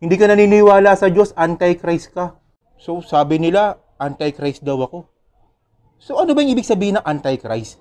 Hindi ka naniniwala sa Diyos, anti-Christ ka. So sabi nila, anti-Christ daw ako. So ano ba yung ibig sabihin ng anti-Christ?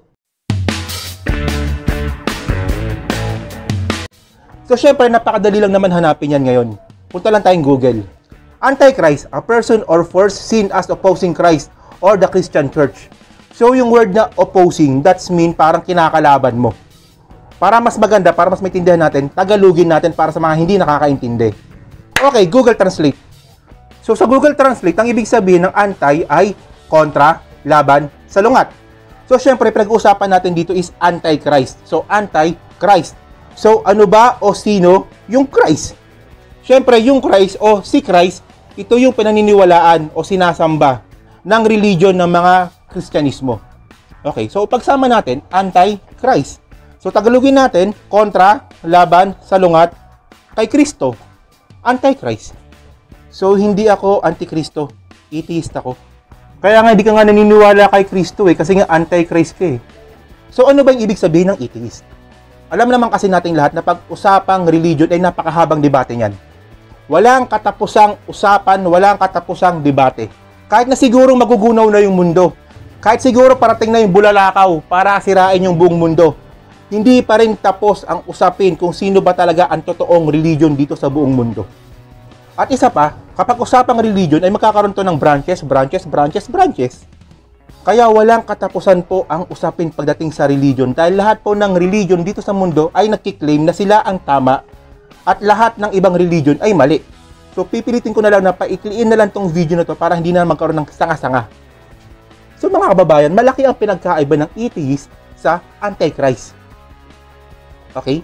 So syempre, napakadali lang naman hanapin yan ngayon. Punta lang tayong Google. Antichrist, a person or force seen as opposing Christ or the Christian Church. So yung word na opposing, that's mean parang kinakalaban mo. Para mas maganda, para mas maintindihan natin, tagalugin natin para sa mga hindi nakakaintindi. Okay, Google Translate. So sa Google Translate, ang ibig sabihin ng anti ay kontra, laban, salungat. So syempre, pinag-uusapan natin dito is anti-Christ. So anti-Christ. So ano ba o sino yung Christ? Syempre, yung Christ o si Christ, ito yung pinaniniwalaan o sinasamba ng religion ng mga Kristyanismo. Okay, so pagsama natin, anti-Christ. So tagalogin natin, kontra, laban, salungat, kay Kristo. Anti-Christ. So hindi ako anti-Kristo, atheist ako. Kaya nga hindi ka nga naniniwala kay Kristo kasi nga anti-Christ ka eh. So ano ba yung ibig sabihin ng atheist? Alam naman kasi nating lahat na pag-usapang religion ay napakahabang debate niyan. Walang katapusang usapan, walang katapusang debate. Kahit na sigurong magugunaw na yung mundo, kahit siguro parating na yung bulalakaw para sirain yung buong mundo, hindi pa rin tapos ang usapin kung sino ba talaga ang totoong religion dito sa buong mundo. At isa pa, kapag usapang religion ay magkakaroon to ng branches. Kaya walang katapusan po ang usapin pagdating sa religion dahil lahat po ng religion dito sa mundo ay nagkiklaim na sila ang tama at lahat ng ibang religion ay mali. So pipilitin ko na lang na paikliin na lang tong video na to para hindi na magkaroon ng sanga-sanga. So mga kababayan, malaki ang pinagkaiba ng atheist sa antichrist. Okay?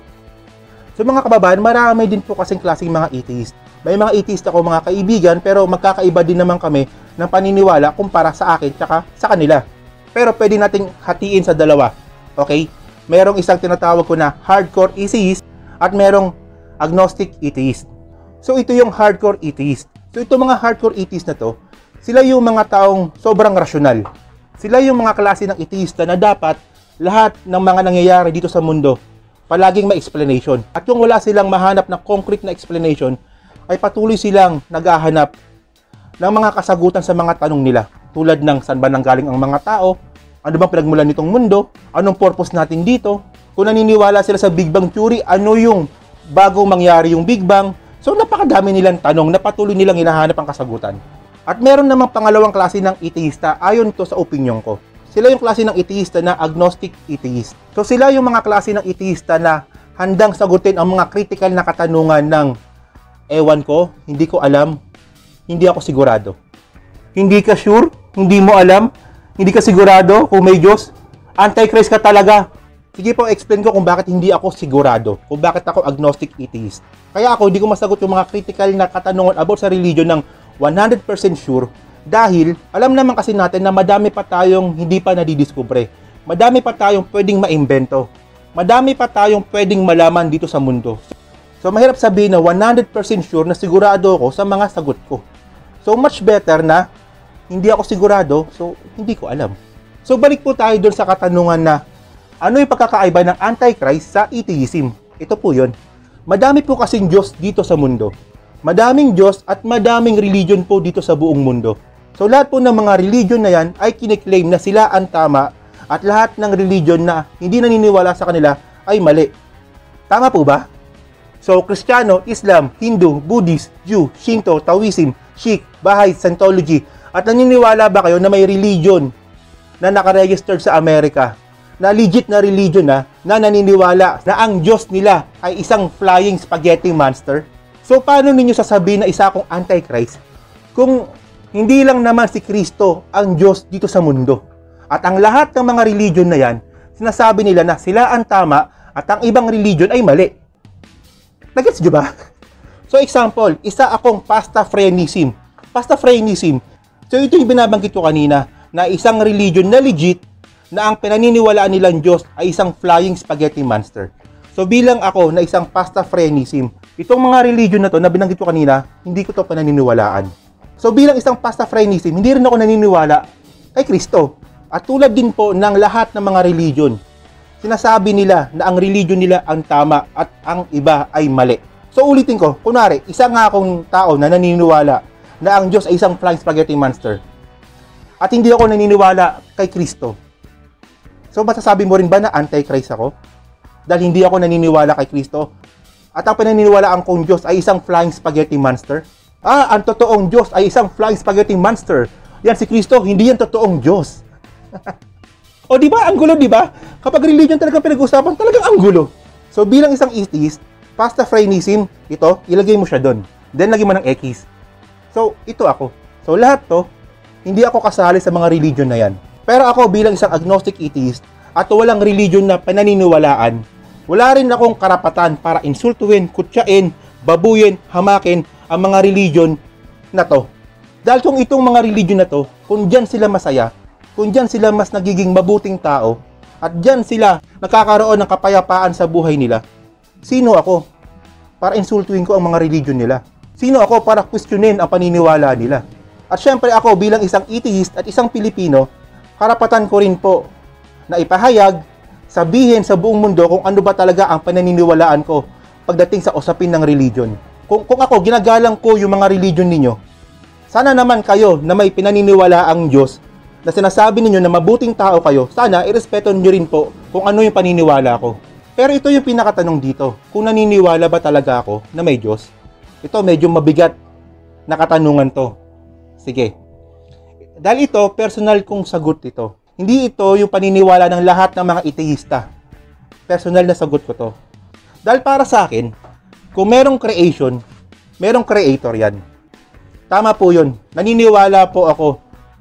So mga kababayan, marami din po kasing klaseng mga atheist. May mga atheist ako mga kaibigan pero magkakaiba din naman kami ng paniniwala kumpara sa akin tsaka sa kanila. Pero pwede nating hatiin sa dalawa. Okay? Merong isang tinatawag ko na hardcore atheist at merong agnostic atheist. So ito yung hardcore atheist. So ito mga hardcore atheist na to, sila yung mga taong sobrang rasyonal. Sila yung mga klase ng atheista na dapat lahat ng mga nangyayari dito sa mundo palaging may explanation. At kung wala silang mahanap na concrete na explanation, ay patuloy silang naghahanap ng mga kasagutan sa mga tanong nila. Tulad ng saan ba nanggaling ang mga tao, ano bang pinagmulan nitong mundo, anong purpose natin dito, kung naniniwala sila sa Big Bang Theory, ano yung bago mangyari yung Big Bang. So napakadami nilang tanong na patuloy nilang hinahanap ang kasagutan. At meron namang pangalawang klase ng atheista ayon to sa opinion ko. Sila yung klase ng atheista na agnostic atheist. So sila yung mga klase ng atheista na handang sagutin ang mga critical na katanungan ng ewan ko, hindi ko alam, hindi ako sigurado. Hindi ka sure, hindi mo alam, hindi ka sigurado kung may Diyos, antichrist ka talaga. Sige po, explain ko kung bakit hindi ako sigurado, kung bakit ako agnostic atheist. Kaya ako hindi ko masagot yung mga critical na katanungan about sa religion ng 100% sure dahil alam naman kasi natin na madami pa tayong hindi pa nadidiskubre. Madami pa tayong pwedeng maimbento. Madami pa tayong pwedeng malaman dito sa mundo. So mahirap sabihin na 100% sure na sigurado ako sa mga sagot ko. So much better na hindi ako sigurado, so hindi ko alam. So balik po tayo doon sa katanungan na ano yung pagkakaiba ng antichrist sa atheism? Ito po yun. Madami po kasing Diyos dito sa mundo. Madaming Diyos at madaming religion po dito sa buong mundo. So lahat po ng mga religion na yan ay kiniklaim na sila ang tama at lahat ng religion na hindi naniniwala sa kanila ay mali. Tama po ba? So Kristiyano, Islam, Hindu, Buddhist, Jew, Shinto, Taoism, Sikh, Baha'i, Scientology. At naniniwala ba kayo na may religion na nakaregistered sa Amerika? Na legit na religion na naniniwala na ang Diyos nila ay isang flying spaghetti monster? So paano ninyo sasabihin na isa akong antichrist kung hindi lang naman si Kristo ang Diyos dito sa mundo? At ang lahat ng mga religion na yan, sinasabi nila na sila ang tama at ang ibang religion ay mali. Nagets nyo ba? So example, isa akong Pastafarianism. Pastafarianism. So ito yung binabanggit ko kanina na isang religion na legit na ang pinaniniwalaan nilang Diyos ay isang flying spaghetti monster. So bilang ako na isang Pastafarianism, itong mga religion na to na binanggit ko kanina, hindi ko to pananiniwalaan. So bilang isang Pastafarianism, hindi rin ako naniniwala kay Kristo. At tulad din po ng lahat ng mga religion, sinasabi nila na ang religion nila ang tama at ang iba ay mali. So ulitin ko, kunwari, isa nga akong tao na naniniwala na ang Diyos ay isang flying spaghetti monster. At hindi ako naniniwala kay Kristo. So masasabi mo rin ba na anti-Christ ako? Dahil hindi ako naniniwala kay Kristo. At ang pinaniniwalaan kong Diyos ay isang flying spaghetti monster. Ang totoong Diyos ay isang flying spaghetti monster. Yan si Kristo, hindi yan totoong Diyos. O di ba, ang gulo, di ba? Kapag religion talagang pinag-usapan, talagang ang gulo. So bilang isang atheist, Pastafarianism, ito, ilagay mo siya doon. Then lagay mo ng X. So ito ako. So lahat to, hindi ako kasali sa mga religion na yan. Pero ako bilang isang agnostic atheist at walang religion na pananiniwalaan, wala rin akong karapatan para insultuin, kutsain, babuyin, hamakin ang mga religion na to. Dahil kung itong mga religion na to, kung dyan sila masaya, kung dyan sila mas nagiging mabuting tao, at dyan sila nakakaroon ng kapayapaan sa buhay nila, sino ako para insultuin ko ang mga religion nila? Sino ako para questionin ang paniniwala nila? At syempre ako bilang isang atheist at isang Pilipino, karapatan ko rin po na ipahayag, sabihin sa buong mundo kung ano ba talaga ang pananiniwalaan ko pagdating sa usapin ng religion. Kung ako, ginagalang ko yung mga religion ninyo, sana naman kayo na may pinaniniwalaang Diyos na sinasabi ninyo na mabuting tao kayo, sana irespeto nyo rin po kung ano yung paniniwala ko. Pero ito yung pinakatanong dito, kung naniniwala ba talaga ako na may Diyos? Ito medyo mabigat na katanungan to. Sige. Dahil ito, personal kong sagot ito. Hindi ito yung paniniwala ng lahat ng mga ateista. Personal na sagot ko to. Dahil para sa akin, kung merong creation, merong creator yan. Tama po yun. Naniniwala po ako.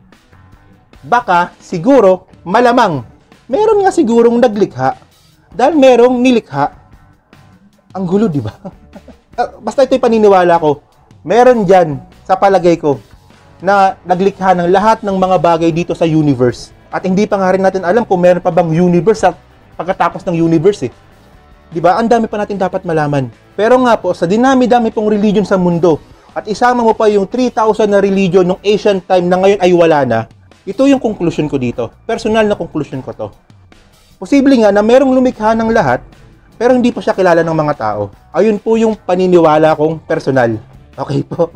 Baka, siguro, malamang, meron nga sigurong naglikha. Dahil merong nilikha. Ang gulo, di ba? Basta ito'y paniniwala ko. Meron dyan, sa palagay ko, na naglikha ng lahat ng mga bagay dito sa universe. At hindi pa nga rin natin alam kung meron pa bang universe sa pagkatapos ng universe eh. Di ba? Ang dami pa natin dapat malaman. Pero nga po, sa dinami-dami pong religion sa mundo, at isama mo pa yung 3,000 na religion nung ancient time na ngayon ay wala na, ito yung conclusion ko dito. Personal na conclusion ko to. Posible nga na merong lumikha ng lahat, pero hindi pa siya kilala ng mga tao. Ayun po yung paniniwala kong personal. Okay po.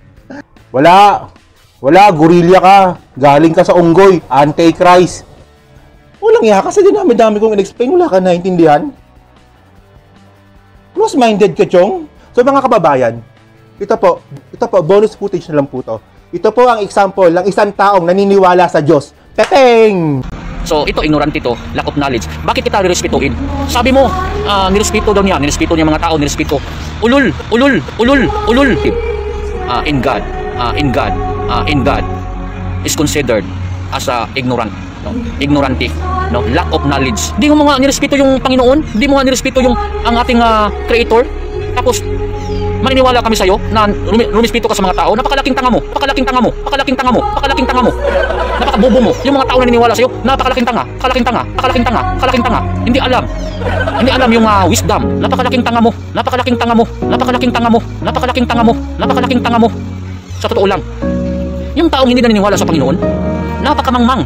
Wala, gorilla ka. Galing ka sa unggoy. Anti-Christ. Walang iya kasi dinami-dami kong in-explain. Wala ka naintindihan. Close-minded ka, Chong. So mga kababayan, ito po, bonus footage na lang po to. Ito po ang example ng isang taong naniniwala sa Diyos. Pepeng! So, ito, ignorant ito, lack of knowledge. Bakit kita nirespetuin? Sabi mo, nirespeto daw niya, nirespeto niya mga tao, nirespeto. Ulul. In God is considered as ignorant. No? Ignorante, no? Lack of knowledge. Hindi mo nga nirespeto yung Panginoon, hindi mo nga nirespeto yung ang ating creator. Tapos maniniwala kami sa iyo na rumispeto ka sa mga tao. Napakalaking tanga mo. Napakabobo mo. Yung mga tao na naniniwala sa iyo, napakalaking tanga. Hindi alam yung wisdom. Napakalaking tanga mo. Sa totoo lang, yung taong hindi naniniwala sa Panginoon, napakamangmang.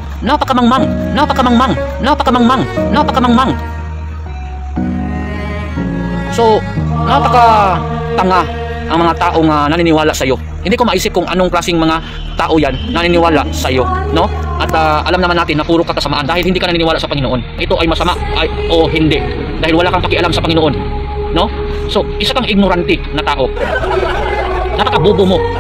So, napakatanga ang mga taong naniniwala sa iyo. Hindi ko maisip kung anong klaseng mga tao yan naniniwala sa iyo, no? At alam naman natin na puro kasamaan dahil hindi ka naniniwala sa Panginoon. Ito ay masama o hindi dahil wala kang pakialam sa Panginoon, no? So, isa kang ignorante na tao. Napakabobo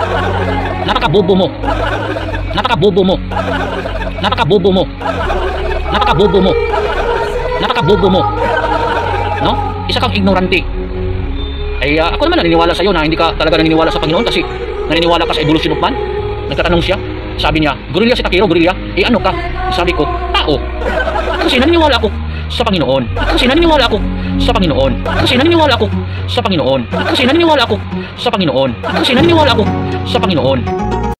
mo. No? Isa kang ignorante. Ay ako naman naniniwala sa iyo na hindi ka talaga naniniwala sa Panginoon kasi naniniwala ka sa evolution of man. Nagtatanong siya, sabi niya, gorilla si Takiro, gorilla. Ano ka? Sabi ko, tao. Kasi naniniwala ako sa Panginoon. Kasi naniniwala ako sa Panginoon.